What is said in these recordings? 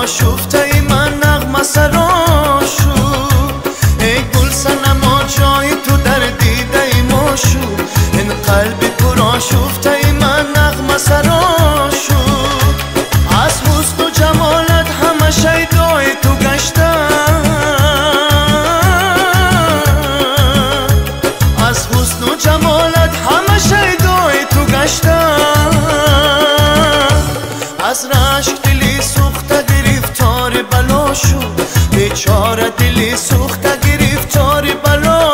آشفته ای من نغمه سراشو ای گل صنما جای تو در دیده ای ماشو این قلبی پر آشفته ای من نغمه سراشو از حسن و جمالت همه شیدای تو گشتم از حسن و جمالت همه شیدای تو گشتم از رشک دلی سوخته گرفتار بلا شد بیچاره دلی سوخته گرفتار بلا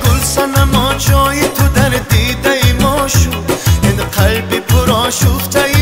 جای تو در دیده ای ما شد این قلبی پر آشفته